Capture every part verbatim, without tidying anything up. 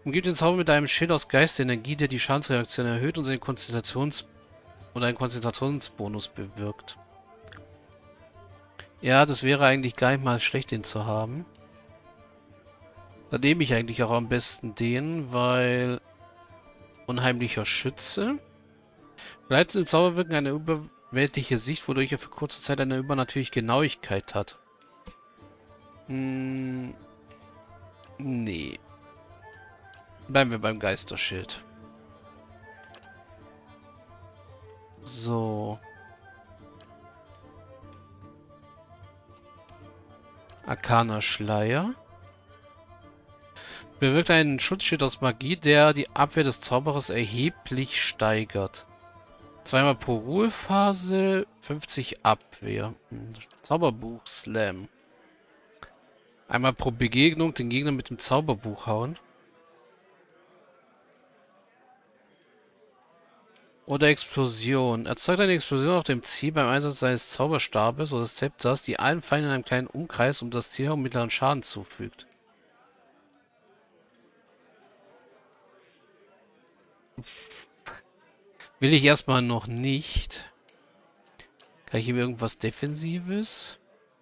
Umgibt den Zauber mit einem Schild aus Geisterenergie, der die Schadensreaktion erhöht und seinen Konzentrations- oder einen Konzentrationsbonus bewirkt. Ja, das wäre eigentlich gar nicht mal schlecht, den zu haben. Da nehme ich eigentlich auch am besten den, weil unheimlicher Schütze. Leitende Zauber wirken eine überweltliche Sicht, wodurch er für kurze Zeit eine übernatürliche Genauigkeit hat. Hm, nee. Bleiben wir beim Geisterschild. So. Arkaner Schleier. Bewirkt einen Schutzschild aus Magie, der die Abwehr des Zauberers erheblich steigert. Zweimal pro Ruhephase, fünfzig Abwehr. Hm, Zauberbuch Slam. Einmal pro Begegnung den Gegner mit dem Zauberbuch hauen. Oder Explosion. Erzeugt eine Explosion auf dem Ziel beim Einsatz seines Zauberstabes oder des Zepters, die allen Feinden in einem kleinen Umkreis um das Ziel herum mittleren Schaden zufügt. Will ich erstmal noch nicht. Kann ich ihm irgendwas Defensives?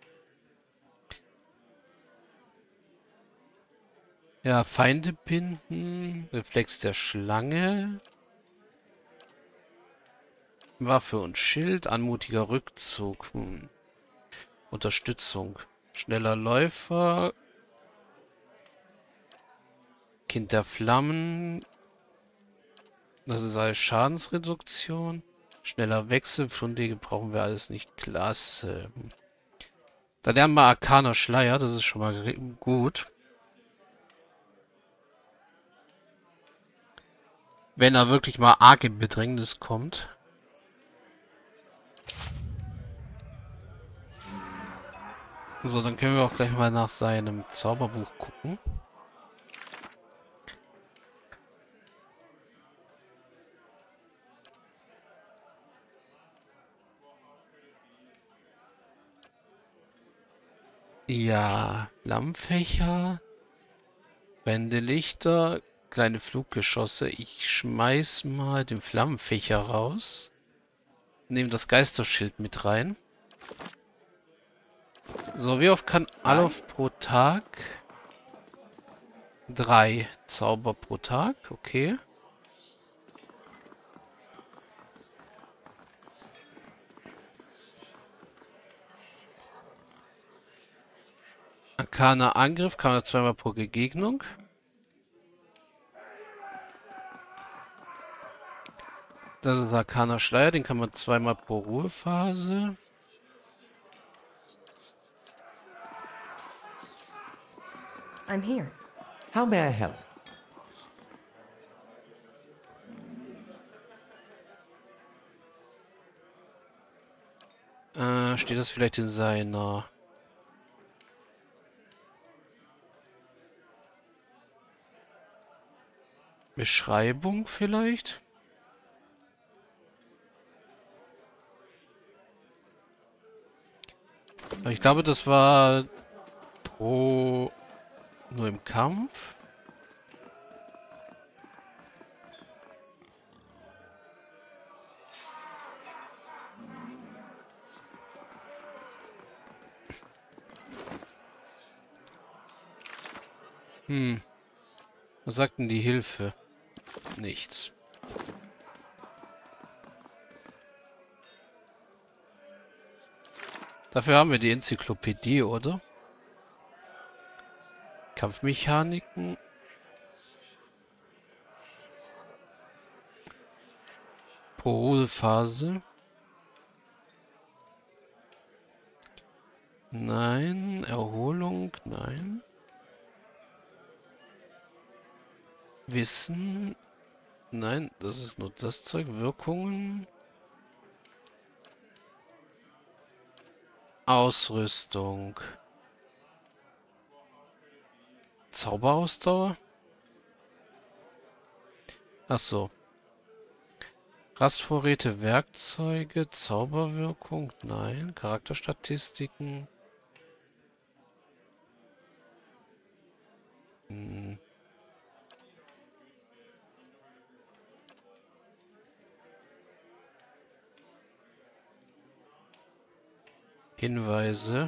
Ja, Feinde binden. Reflex der Schlange. Waffe und Schild. Anmutiger Rückzug. Hm. Unterstützung. Schneller Läufer. Kind der Flammen. Das ist alles Schadensreduktion. Schneller Wechsel. Fundige brauchen wir alles nicht. Klasse. Da lernen wir Arkaner Schleier. Das ist schon mal gut. Wenn er wirklich mal arg in Bedrängnis kommt. So, dann können wir auch gleich mal nach seinem Zauberbuch gucken. Ja, Flammenfächer, brennende Lichter, kleine Fluggeschosse. Ich schmeiß mal den Flammenfächer raus. Nehme das Geisterschild mit rein. So, wie oft kann Alof pro Tag? Drei Zauber pro Tag, okay. Arkaner Angriff kann er zweimal pro Begegnung. Das ist Arkaner Schleier, den kann man zweimal pro Ruhephase. I'm here. How may I help? Äh, steht das vielleicht in seiner Beschreibung vielleicht? Aber ich glaube, das war pro nur im Kampf. Hm. Was sagt denn die Hilfe? Nichts. Dafür haben wir die Enzyklopädie, oder? Kampfmechaniken. Porolphase. Nein. Erholung. Nein. Wissen. Nein, das ist nur das Zeug. Wirkungen. Ausrüstung. Zauberausdauer? Ach so. Rastvorräte, Werkzeuge, Zauberwirkung? Nein. Charakterstatistiken? Hm. Hinweise.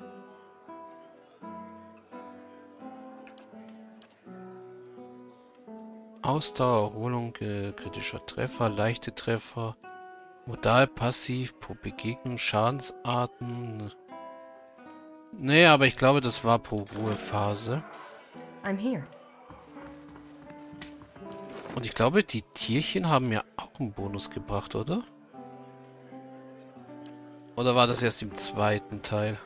Ausdauer, Erholung, äh, kritischer Treffer, leichte Treffer, modal, passiv, pro Begegnung, Schadensarten. Nee, aber ich glaube, das war pro Ruhephase. I'm here. Und ich glaube, die Tierchen haben mir auch einen Bonus gebracht, oder? Oder war das erst im zweiten Teil?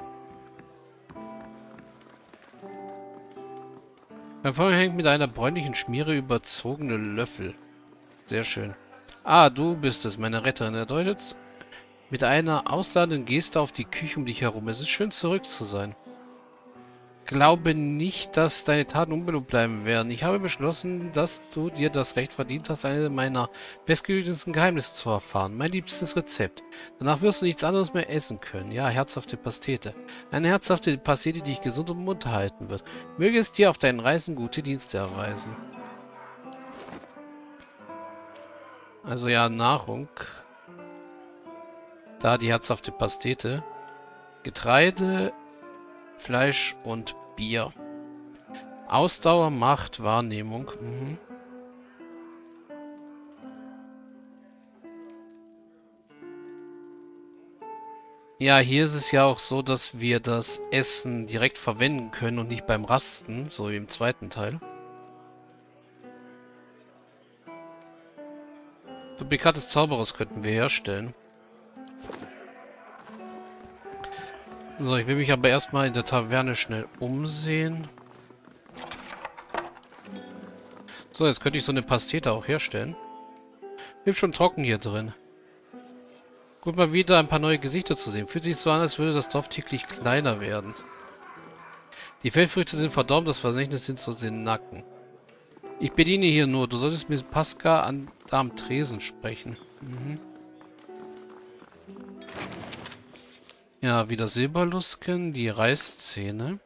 Beim Feuer hängt mit einer bräunlichen Schmiere überzogene Löffel. Sehr schön. Ah, du bist es, meine Retterin. Er deutet mit einer ausladenden Geste auf die Küche um dich herum. Es ist schön, zurück zu sein. Glaube nicht, dass deine Taten unbelohnt bleiben werden. Ich habe beschlossen, dass du dir das Recht verdient hast, eine meiner bestgehütetsten Geheimnisse zu erfahren. Mein liebstes Rezept. Danach wirst du nichts anderes mehr essen können. Ja, herzhafte Pastete. Eine herzhafte Pastete, die dich gesund und munter halten wird. Möge es dir auf deinen Reisen gute Dienste erweisen. Also ja, Nahrung. Da die herzhafte Pastete. Getreide, Fleisch und Bier. Ausdauer, Macht, Wahrnehmung. Mhm. Ja, hier ist es ja auch so, dass wir das Essen direkt verwenden können und nicht beim Rasten, so wie im zweiten Teil. Duplikat des Zauberers könnten wir herstellen. So, ich will mich aber erstmal in der Taverne schnell umsehen. So, jetzt könnte ich so eine Pastete auch herstellen. Bin schon trocken hier drin. Gut, mal wieder ein paar neue Gesichter zu sehen. Fühlt sich so an, als würde das Dorf täglich kleiner werden. Die Feldfrüchte sind verdorben, das Versendnis sind so den Nacken. Ich bediene hier nur. Du solltest mit Pascal an, da am Tresen sprechen. Mhm. Ja, wieder Silberlusken, die Reißzähne.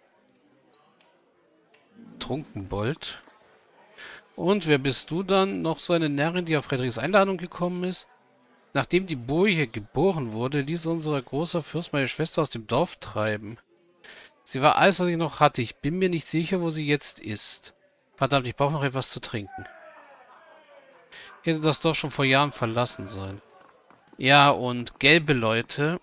Trunkenbold. Und wer bist du dann? Noch so eine Närrin, die auf Friedrichs Einladung gekommen ist? Nachdem die Boje geboren wurde, ließ unser großer Fürst meine Schwester aus dem Dorf treiben. Sie war alles, was ich noch hatte. Ich bin mir nicht sicher, wo sie jetzt ist. Verdammt, ich brauche noch etwas zu trinken. Ich hätte das Dorf schon vor Jahren verlassen sollen. Ja, und gelbe Leute...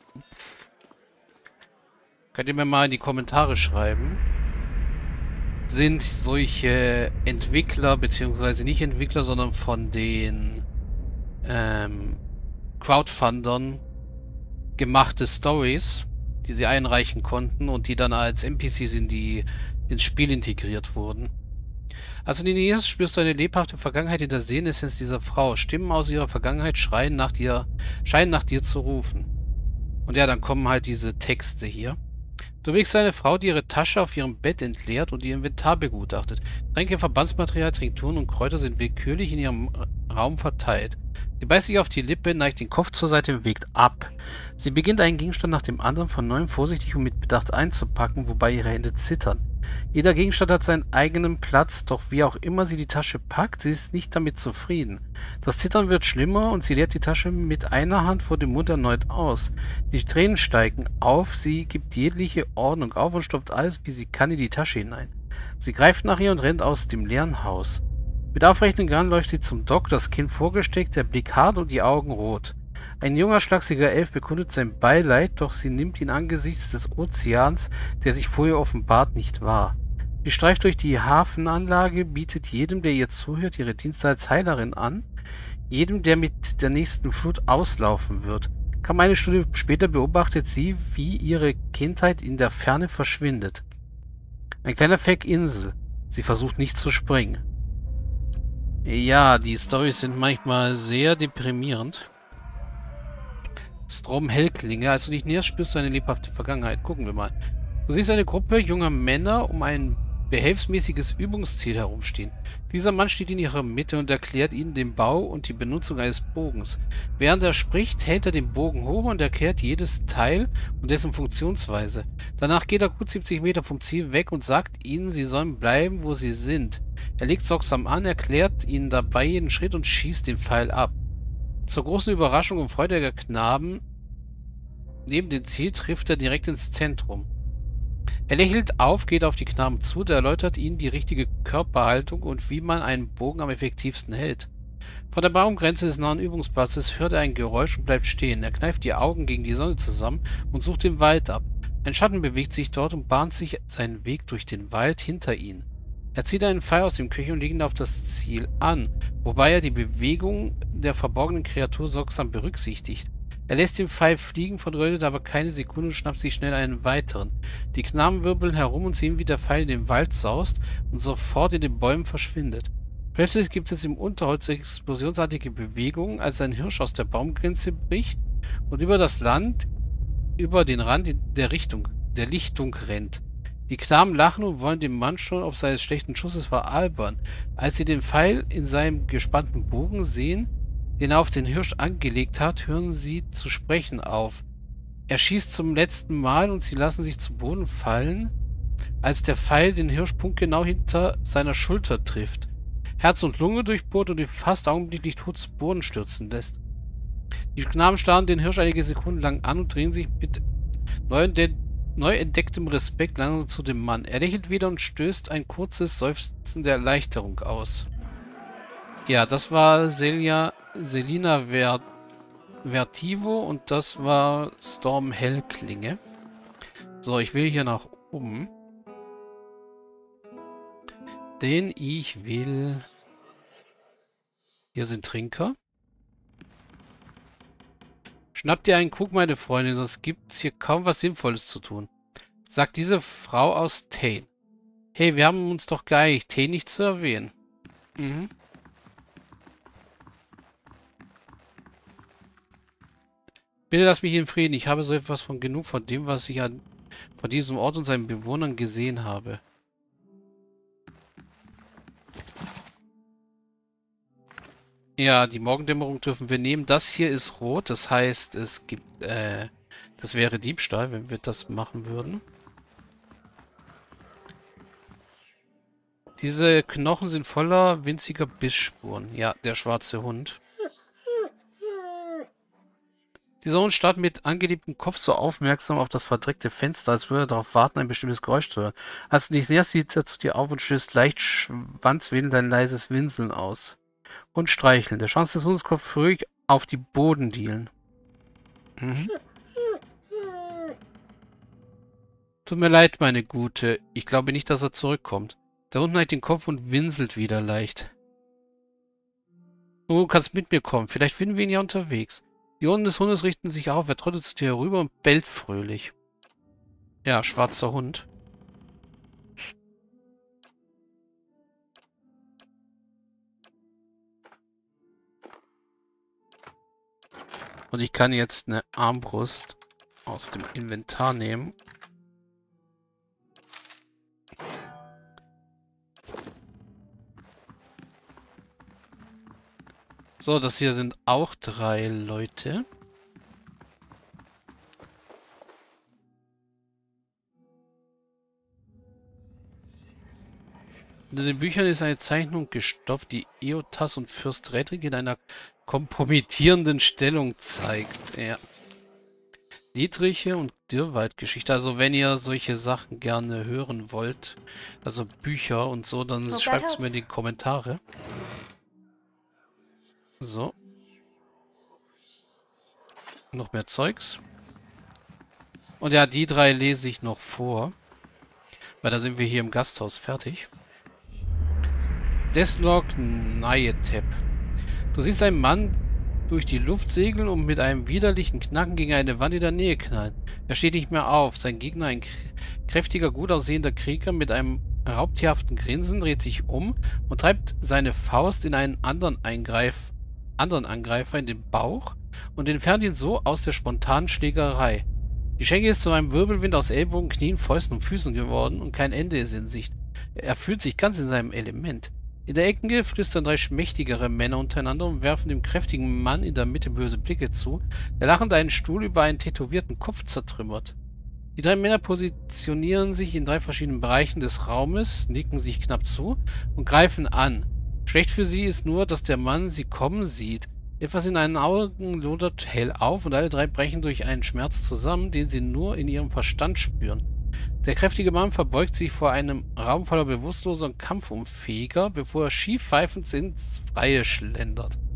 Könnt ihr mir mal in die Kommentare schreiben. Sind solche Entwickler, beziehungsweise nicht Entwickler, sondern von den ähm, Crowdfundern gemachte Stories, die sie einreichen konnten und die dann als N P Cs in die, ins Spiel integriert wurden. Also in den nächsten spürst du eine lebhafte Vergangenheit in der Seelenessenz dieser Frau. Stimmen aus ihrer Vergangenheit schreien nach dir, scheinen nach dir zu rufen. Und ja, dann kommen halt diese Texte hier. Du wächst eine Frau, die ihre Tasche auf ihrem Bett entleert und ihr Inventar begutachtet. Tränke, Verbandsmaterial, Trinkturen und Kräuter sind willkürlich in ihrem Raum verteilt. Sie beißt sich auf die Lippe, neigt den Kopf zur Seite und wägt ab. Sie beginnt einen Gegenstand nach dem anderen von neuem vorsichtig und mit Bedacht einzupacken, wobei ihre Hände zittern. Jeder Gegenstand hat seinen eigenen Platz, doch wie auch immer sie die Tasche packt, sie ist nicht damit zufrieden. Das Zittern wird schlimmer und sie leert die Tasche mit einer Hand vor dem Mund erneut aus. Die Tränen steigen auf, sie gibt jegliche Ordnung auf und stopft alles, wie sie kann, in die Tasche hinein. Sie greift nach ihr und rennt aus dem leeren Haus. Mit aufrechten Gang läuft sie zum Dock, das Kinn vorgesteckt, der Blick hart und die Augen rot. Ein junger, schlachsiger Elf bekundet sein Beileid, doch sie nimmt ihn angesichts des Ozeans, der sich vor ihr offenbart, nicht wahr. Sie streift durch die Hafenanlage, bietet jedem, der ihr zuhört, ihre Dienste als Heilerin an, jedem, der mit der nächsten Flut auslaufen wird. Kaum eine Stunde später beobachtet sie, wie ihre Kindheit in der Ferne verschwindet. Ein kleiner Fleck Insel. Sie versucht nicht zu springen. Ja, die Storys sind manchmal sehr deprimierend. Strom Hellklinge. Als du dich näherst, spürst du eine lebhafte Vergangenheit. Gucken wir mal. Du siehst eine Gruppe junger Männer um ein behelfsmäßiges Übungsziel herumstehen. Dieser Mann steht in ihrer Mitte und erklärt ihnen den Bau und die Benutzung eines Bogens. Während er spricht, hält er den Bogen hoch und erklärt jedes Teil und dessen Funktionsweise. Danach geht er gut siebzig Meter vom Ziel weg und sagt ihnen, sie sollen bleiben, wo sie sind. Er legt sorgsam an, erklärt ihnen dabei jeden Schritt und schießt den Pfeil ab. Zur großen Überraschung und Freude der Knaben neben dem Ziel trifft er direkt ins Zentrum. Er lächelt auf, geht auf die Knaben zu, der erläutert ihnen die richtige Körperhaltung und wie man einen Bogen am effektivsten hält. Vor der Baumgrenze des nahen Übungsplatzes hört er ein Geräusch und bleibt stehen. Er kneift die Augen gegen die Sonne zusammen und sucht den Wald ab. Ein Schatten bewegt sich dort und bahnt sich seinen Weg durch den Wald hinter ihn. Er zieht einen Pfeil aus dem Köcher und legt ihn auf das Ziel an, wobei er die Bewegung der verborgenen Kreatur sorgsam berücksichtigt. Er lässt den Pfeil fliegen, vertrödelt aber keine Sekunde und schnappt sich schnell einen weiteren. Die Knaben wirbeln herum und sehen, wie der Pfeil in den Wald saust und sofort in den Bäumen verschwindet. Plötzlich gibt es im Unterholz explosionsartige Bewegungen, als ein Hirsch aus der Baumgrenze bricht und über das Land, über den Rand der Richtung, der Lichtung rennt. Die Knaben lachen und wollen den Mann schon ob seines schlechten Schusses veralbern. Als sie den Pfeil in seinem gespannten Bogen sehen, den er auf den Hirsch angelegt hat, hören sie zu sprechen auf. Er schießt zum letzten Mal und sie lassen sich zu Boden fallen, als der Pfeil den Hirsch punktgenau hinter seiner Schulter trifft, Herz und Lunge durchbohrt und ihn fast augenblicklich tot zu Boden stürzen lässt. Die Knaben starren den Hirsch einige Sekunden lang an und drehen sich mit neu, neu entdecktem Respekt langsam zu dem Mann. Er lächelt wieder und stößt ein kurzes Seufzen der Erleichterung aus. Ja, das war Celia, Selina Ver, Vertivo und das war Storm Hellklinge. So, ich will hier nach oben. Denn ich will... Hier sind Trinker. Schnapp dir einen Krug, meine Freundin, sonst gibt's hier kaum was Sinnvolles zu tun. Sagt diese Frau aus Thane. Hey, wir haben uns doch geeinigt, Thane nicht zu erwähnen. Mhm. Bitte lass mich in Frieden. Ich habe so etwas von genug von dem, was ich an, von diesem Ort und seinen Bewohnern gesehen habe. Ja, die Morgendämmerung dürfen wir nehmen. Das hier ist rot, das heißt, es gibt, äh, das wäre Diebstahl, wenn wir das machen würden. Diese Knochen sind voller winziger Bissspuren. Ja, der schwarze Hund. Dieser Hund starrt mit angeliebtem Kopf so aufmerksam auf das verdreckte Fenster, als würde er darauf warten, ein bestimmtes Geräusch zu hören. Als du dich näherst, sieht er zu dir auf und stößt leicht schwanzwedelnd ein leises Winseln aus. Und streicheln. Der Schwanz des Hundes klopft ruhig auf die Bodendielen. Mhm. Tut mir leid, meine Gute. Ich glaube nicht, dass er zurückkommt. Der Hund neigt den Kopf und winselt wieder leicht. Du kannst mit mir kommen. Vielleicht finden wir ihn ja unterwegs. Die Ohren des Hundes richten sich auf. Er trottet zu dir herüber und bellt fröhlich. Ja, schwarzer Hund. Und ich kann jetzt eine Armbrust aus dem Inventar nehmen. So, das hier sind auch drei Leute. Unter den Büchern ist eine Zeichnung gestopft, die Eotas und Fürst Redrick in einer kompromittierenden Stellung zeigt. Ja. Dietriche und Dürrwald-Geschichte. Also wenn ihr solche Sachen gerne hören wollt, also Bücher und so, dann schreibt es mir in die Kommentare. So. Noch mehr Zeugs. Und ja, die drei lese ich noch vor. Weil da sind wir hier im Gasthaus fertig. Deslog Nayetep. Du siehst einen Mann durch die Luft segeln und mit einem widerlichen Knacken gegen eine Wand in der Nähe knallen. Er steht nicht mehr auf. Sein Gegner, ein kräftiger, gut aussehender Krieger mit einem raubtierhaften Grinsen, dreht sich um und treibt seine Faust in einen anderen, Eingreif, anderen Angreifer in den Bauch und entfernt ihn so aus der spontanen Schlägerei. Die Schenke ist zu einem Wirbelwind aus Ellbogen, Knien, Fäusten und Füßen geworden und kein Ende ist in Sicht. Er fühlt sich ganz in seinem Element. In der Ecke flüstern drei schmächtigere Männer untereinander und werfen dem kräftigen Mann in der Mitte böse Blicke zu, der lachend einen Stuhl über einen tätowierten Kopf zertrümmert. Die drei Männer positionieren sich in drei verschiedenen Bereichen des Raumes, nicken sich knapp zu und greifen an. Schlecht für sie ist nur, dass der Mann sie kommen sieht. Etwas in einen Augen lodert hell auf und alle drei brechen durch einen Schmerz zusammen, den sie nur in ihrem Verstand spüren. Der kräftige Mann verbeugt sich vor einem Raum voller Bewusstloser und Kampfunfähiger, bevor er schief pfeifend ins Freie schlendert.